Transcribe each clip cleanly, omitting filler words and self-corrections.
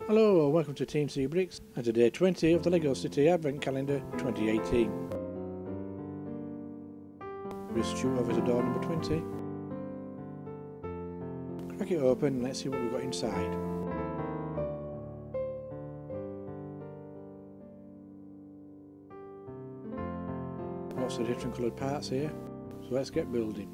Hello, welcome to Team C Bricks and to day 20 of the Lego City Advent Calendar 2018. We'll shoot over to door number 20. Crack it open and let's see what we've got inside. Lots of different coloured parts here, so let's get building.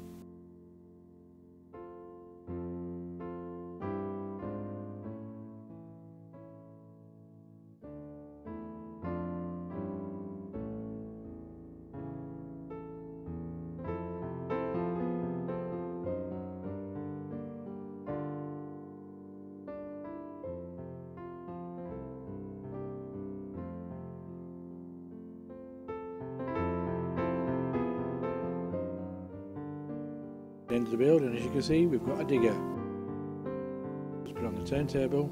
At the end of the build, and as you can see, we've got a digger. Let's put it on the turntable.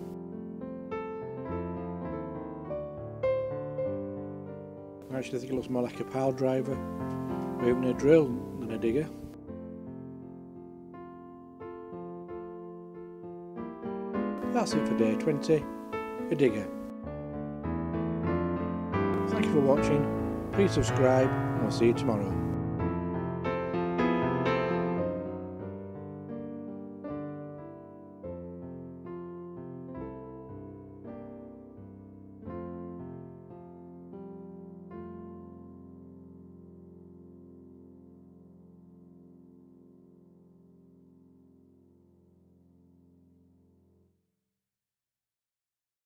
Actually, I think it looks more like a pile driver, or even a drill than a digger. That's it for day 20, a digger. Thank you for watching, please subscribe and I'll see you tomorrow.